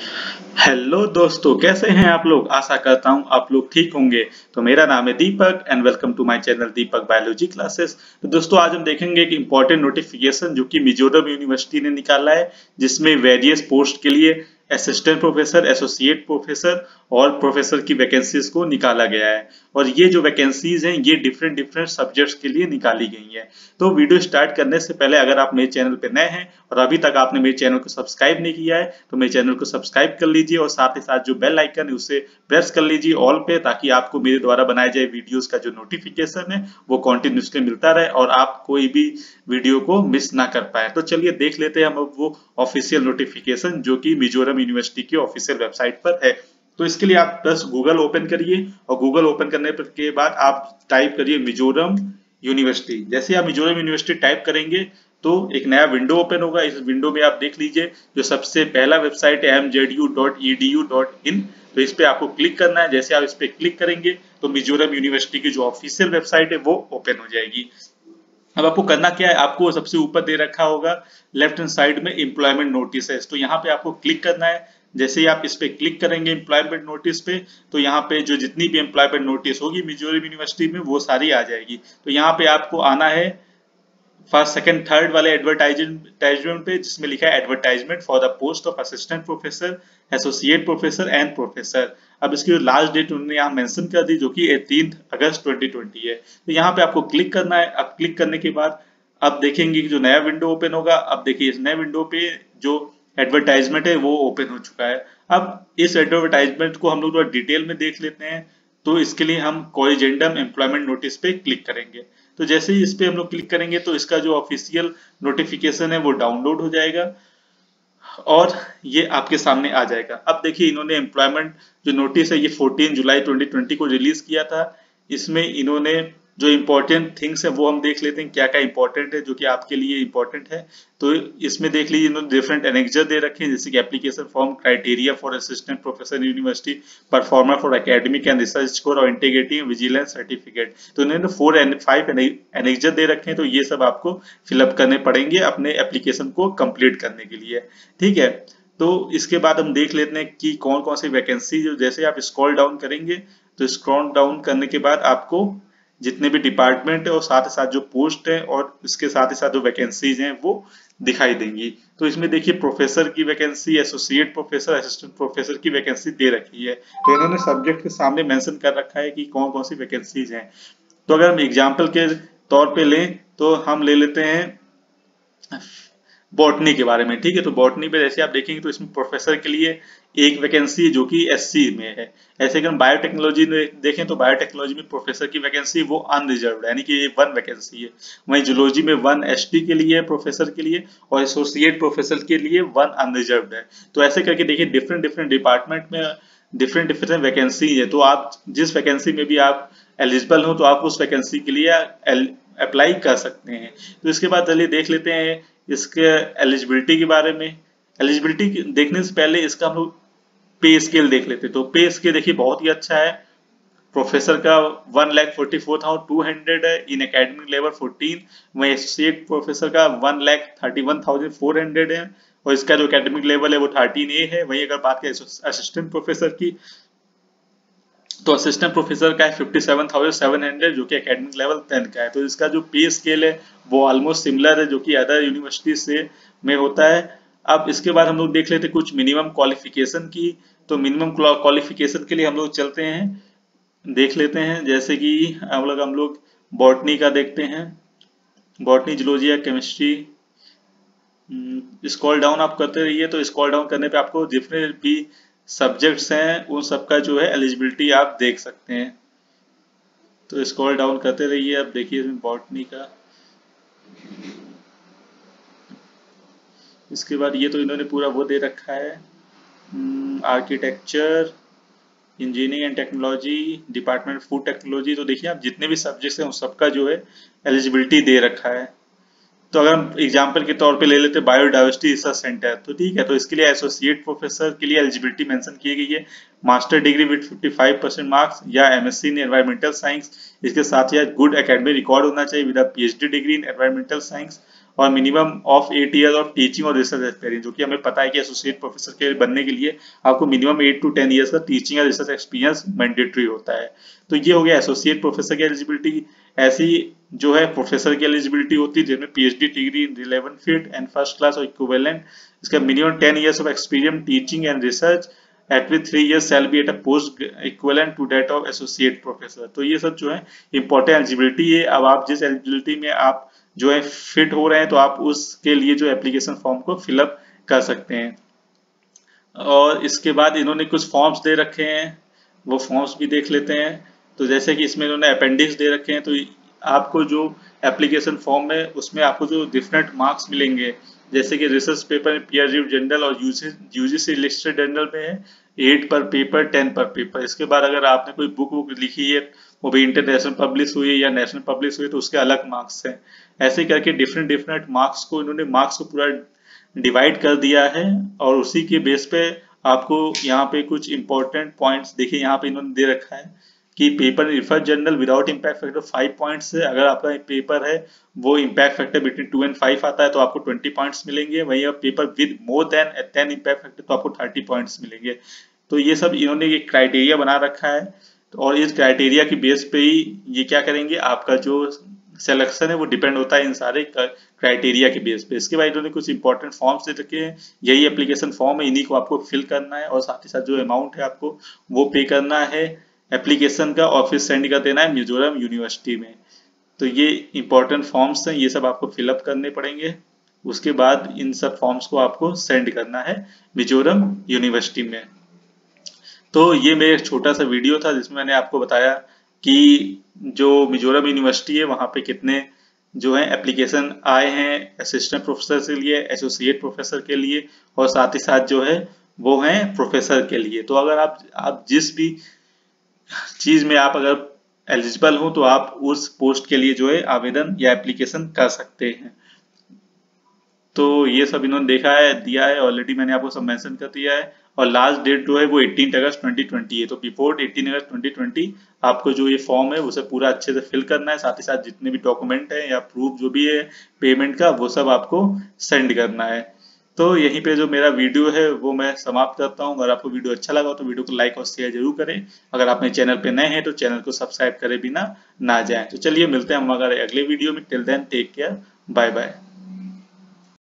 Hello दोस्तों, कैसे हैं आप लोग। आशा करता हूं आप लोग ठीक होंगे। तो मेरा नाम है Deepak and welcome to my channel Deepak biology classes. तो दोस्तों आज हम देखेंगे एक इम्पॉर्टेंट नोटिफिकेशन जो कि मिजोरम यूनिवर्सिटी ने निकाला है, जिसमें वेरियस पोस्ट के लिए असिस्टेंट प्रोफेसर, एसोसिएट प्रोफेसर और प्रोफेसर की वैकेंसीज को निकाला गया है। और ये जो वैकेंसीज हैं ये डिफरेंट डिफरेंट सब्जेक्ट्स के लिए निकाली गई है। तो वीडियो स्टार्ट करने से पहले अगर आप मेरे चैनल पर नए हैं और अभी तक आपने मेरे चैनल को सब्सक्राइब नहीं किया है तो मेरे चैनल को सब्सक्राइब कर लीजिए और साथ ही साथ जो बेल आइकन है उसे प्रेस कर लीजिए ऑल पे, ताकि आपको मेरे द्वारा बनाए जाए वीडियोस का जो नोटिफिकेशन है वो कंटिन्यूसली मिलता रहे और आप कोई भी वीडियो को मिस ना कर पाए। तो चलिए देख लेते हैं हम अब वो ऑफिशियल नोटिफिकेशन जो कि मिजोरम यूनिवर्सिटी की ऑफिशियल वेबसाइट पर है। तो इसके लिए आप बस गूगल ओपन करिए और गूगल ओपन करने के बाद आप टाइप करिए मिजोरम यूनिवर्सिटी। जैसे आप मिजोरम यूनिवर्सिटी टाइप करेंगे तो एक नया विंडो ओपन होगा। इस विंडो में आप देख लीजिए जो सबसे पहला वेबसाइट है mzu.edu.in। तो इस पे आपको क्लिक करना है। जैसे आप इस पे क्लिक करेंगे तो मिजोरम यूनिवर्सिटी की जो ऑफिशियल वेबसाइट है वो ओपन हो जाएगी। अब आपको करना क्या है, आपको सबसे ऊपर दे रखा होगा लेफ्ट हैंड साइड में एम्प्लॉयमेंट नोटिस है, तो यहाँ पे आपको क्लिक करना है। जैसे ही आप इस पे क्लिक करेंगे एम्प्लॉयमेंट नोटिस पे तो यहाँ पे जो जितनी भी एम्प्लॉयमेंट नोटिस होगी मिजोरम यूनिवर्सिटी में वो सारी आ जाएगी। तो यहाँ पे आपको आना है फर्स्ट सेकंड थर्ड वाले एडवर्टाइजमेंट पे, जिसमें लिखा है advertisement for the post of assistant professor, associate professor and professor. अब इसकी लास्ट डेट उन्होंने यहाँ मेंशन कर दी जो कि 18 अगस्त 2020 है। तो यहाँ पे आपको क्लिक करना है। अब क्लिक करने के बाद अब देखेंगे कि जो नया विंडो ओपन होगा। अब देखिए इस नए विंडो पे जो एडवर्टाइजमेंट है वो ओपन हो चुका है। अब इस एडवर्टाइजमेंट को हम लोग थोड़ा डिटेल में देख लेते हैं। तो इसके लिए हम कोरिजेंडम एम्प्लॉयमेंट नोटिस पे क्लिक करेंगे। तो जैसे ही इस पे हम लोग क्लिक करेंगे तो इसका जो ऑफिशियल नोटिफिकेशन है वो डाउनलोड हो जाएगा और ये आपके सामने आ जाएगा। अब देखिए इन्होंने एम्प्लॉयमेंट जो नोटिस है ये 14 जुलाई 2020 को रिलीज किया था। इसमें इन्होंने जो इम्पोर्टेंट थिंग्स है वो हम देख लेते हैं क्या क्या इंपॉर्टेंट है जो कि आपके लिए इम्पोर्टेंट है। तो इसमें देख लीजिए इन्होंने डिफरेंट एनेक्जर दे रखे हैं, जैसे कि application form, criteria for assistant professor university, performer for academic and research score और इंटीग्रिटी विजिलेंस सर्टिफिकेट। तो इन्होंने 4 एंड 5 एनेक्जर दे रखे हैं। तो ये सब आपको फिलअप करने पड़ेंगे अपने एप्लीकेशन को कंप्लीट करने के लिए। ठीक है, तो इसके बाद हम देख लेते हैं कि कौन कौन सी वैकेंसी। जो जैसे आप स्क्रॉल डाउन करेंगे तो स्क्रॉल डाउन करने के बाद आपको जितने भी डिपार्टमेंट है और साथ ही साथ जो पोस्ट है और इसके साथ ही साथ जो वैकेंसीज हैं वो दिखाई देंगी। तो इसमें देखिए प्रोफेसर की vacancy, associate professor, assistant professor की वैकेंसी दे रखी है। तो इन्होंने सब्जेक्ट के सामने मेंशन कर रखा है कि कौन कौन सी वैकेंसीज हैं। तो अगर हम एग्जाम्पल के तौर पे लें तो हम ले लेते हैं बॉटनी के बारे में। ठीक है, तो बॉटनी पे जैसे आप देखेंगे तो इसमें प्रोफेसर के लिए एक वैकेंसी जो कि एससी में है। ऐसे अगर हम बायोटेक्नोलॉजी में देखें तो बायोटेक्नोलॉजी में प्रोफेसर की वैकेंसी वो अनरिजर्व यानी कि ये 1 वैकेंसी है। वहीं जूलॉजी में 1 एसटी के लिए प्रोफेसर के लिए और एसोसिएट प्रोफेसर के लिए 1 अनरिजर्व है। तो ऐसे करके देखिए डिफरेंट डिफरेंट डिपार्टमेंट में डिफरेंट डिफरेंट वैकेंसी है। तो आप जिस वैकेंसी में भी आप एलिजिबल हो तो आप उस वैकेंसी के लिए अप्लाई कर सकते हैं। तो इसके बाद चलिए देख लेते हैं इसके एलिजिबिलिटी के बारे में। एलिजिबिलिटी देखने से पहले इसका हम लोग पे स्केल देख लेते हैं। तो पे स्केल देखिए बहुत ही अच्छा है। प्रोफेसर का 1,44,200 है, इन एकेडमिक लेवल 14। वहीं एसोसिएट प्रोफेसर का 1,31,400 है और इसका जो एकेडमिक लेवल है वो 13A है। वहीं अगर बात करें असिस्टेंट प्रोफेसर की तो असिस्टेंट प्रोफेसर का है 57,700 जो कि एकेडमिक लेवल 10 का है। तो इसका जो पे स्केल है वो ऑलमोस्ट सिमिलर है जो कि अदर यूनिवर्सिटी से में होता है। अब इसके बाद हम लोग देख लेते हैं कुछ मिनिमम क्वालिफिकेशन की। तो मिनिमम क्वालिफिकेशन के लिए हम लोग चलते हैं, देख लेते हैं। जैसे कि हम लोग बॉटनी का देखते हैं, बॉटनी, जूलॉजी या केमिस्ट्री। स्क्रॉल डाउन आप करते रहिए। तो स्क्रॉल डाउन करने पे आपको जितने भी सब्जेक्ट्स हैं उन सबका जो है एलिजिबिलिटी आप देख सकते हैं। तो स्क्रॉल डाउन करते रहिए। अब देखिए इसमें बॉटनी का, इसके बाद ये तो इन्होंने पूरा वो दे रखा है, architecture, engineering and technology, department food technology. तो देखिए आप जितने भी सब्जेक्ट्स हैं उन सबका जो है एलिजिबिलिटी दे रखा है। तो अगर हम एग्जाम्पल के तौर पे ले लेते बायोडाइवर्सिटी रिसर्च सेंटर, तो ठीक है, तो इसके लिए एसोसिएट प्रोफेसर के लिए एलिजिबिलिटी मेंशन की गई है, मास्टर डिग्री विद 55% मार्क्स या एमएससी इन एनवायरमेंटल साइंस। इसके साथ ही गुड एकेडमिक रिकॉर्ड होना चाहिए with PhD degree in environmental science और minimum of 8 year of teaching और रिसर्च एक्सपीरियंस, जो कि हमें पता है कि एसोसिएट प्रोफेसर के बनने के लिए आपको मिनिमम 8 to 10 ईयर्स का टीचिंग या रिसर्च एक्सपीरियंस मैंडेटरी होता है। तो ये हो गया एसोसिएट प्रोफेसर की एलिजिबिलिटी। ऐसी जो है प्रोफेसर की एलिजिबिलिटी होती है जिसमें PhD degree in relevant field and first class और इक्विवेलेंट, इसका minimum 10 years of experience teaching and research at with 3 years shall be at a post equivalent to that of associate professor। तो ये सब जो है important एलिजिबिलिटी है। अब आप जिस एलिजिबिलिटी में आप जो है फिट हो रहे हैं तो आप उसके लिए जो एप्लीकेशन फॉर्म को फिलअप कर सकते हैं। और इसके बाद इन्होंने कुछ फॉर्म्स दे रखे हैं, वो फॉर्म्स भी देख लेते हैं। तो जैसे कि इसमें इन्होंने अपेंडिक्स दे रखे हैं, तो आपको जो एप्लीकेशन फॉर्म है उसमें आपको जो डिफरेंट मार्क्स मिलेंगे, जैसे कि research paper peer review journal और यूजीसी लिस्टेड जर्नल में है 8 पर पेपर 10 पर पेपर। इसके बाद अगर आपने कोई बुक लिखी है वो भी इंटरनेशनल पब्लिश हुई है या नेशनल पब्लिश हुई है तो उसके अलग मार्क्स हैं। ऐसे करके डिफरेंट मार्क्स को इन्होंने मार्क्स को पूरा डिवाइड कर दिया है और उसी के बेस पे आपको यहाँ पे कुछ इंपॉर्टेंट पॉइंट्स देखिए यहाँ पे इन्होंने दे रखा है कि paper refer journal without impact factor 5 points है। अगर आपका पेपर है वो इम्पैक्ट फैक्टर बिटवीन 2 and 5 आता है तो आपको 20 पॉइंट्स मिलेंगे। वहीं अब paper with more than 10 impact factor तो आपको 30 पॉइंट्स मिलेंगे। तो ये सब इन्होंने एक क्राइटेरिया बना रखा है और इस क्राइटेरिया की बेस पे ही ये क्या करेंगे, आपका जो सिलेक्शन है वो डिपेंड होता है इन सारे क्राइटेरिया के बेस पे। इसके बाद इन्होंने कुछ इंपॉर्टेंट फॉर्म्स दे रखे हैं, यही एप्लीकेशन फॉर्म है, इन्हीं को आपको फिल करना है और साथ ही साथ जो अमाउंट है आपको वो पे करना है एप्लीकेशन का और फिर सेंड कर देना है मिजोरम यूनिवर्सिटी में। तो ये इंपॉर्टेंट फॉर्म्स हैं, ये सब आपको फिलअप करने पड़ेंगे। उसके बाद इन सब फॉर्म्स को आपको सेंड करना है मिजोरम यूनिवर्सिटी में। तो ये मेरा एक छोटा सा वीडियो था जिसमें मैंने आपको बताया कि जो मिजोरम यूनिवर्सिटी है वहाँ पे कितने जो है एप्लीकेशन आए हैं असिस्टेंट प्रोफेसर के लिए, एसोसिएट प्रोफेसर के लिए और साथ ही साथ जो है वो हैं प्रोफेसर के लिए। तो अगर आप जिस भी चीज में आप अगर एलिजिबल हो तो आप उस पोस्ट के लिए जो है आवेदन या एप्लीकेशन कर सकते हैं। तो ये सब इन्होंने देखा है, दिया है ऑलरेडी, मैंने आपको सब मेंशन कर दिया है और लास्ट डेट जो है वो 18 अगस्त 2020 है। तो बिफोर 18 अगस्त 2020 आपको जो ये फॉर्म है उसे पूरा अच्छे से फिल करना है, साथ ही साथ जितने भी डॉक्यूमेंट है या प्रूफ जो भी है पेमेंट का वो सब आपको सेंड करना है। तो यहीं पे जो मेरा वीडियो है वो मैं समाप्त करता हूँ। अगर आपको वीडियो अच्छा लगा तो वीडियो को लाइक और शेयर जरूर करें। अगर आप मेरे चैनल पे नए हैं तो चैनल को सब्सक्राइब करे बिना ना जाएं। तो चलिए मिलते हैं हम अगले वीडियो में। Till then take care, bye bye.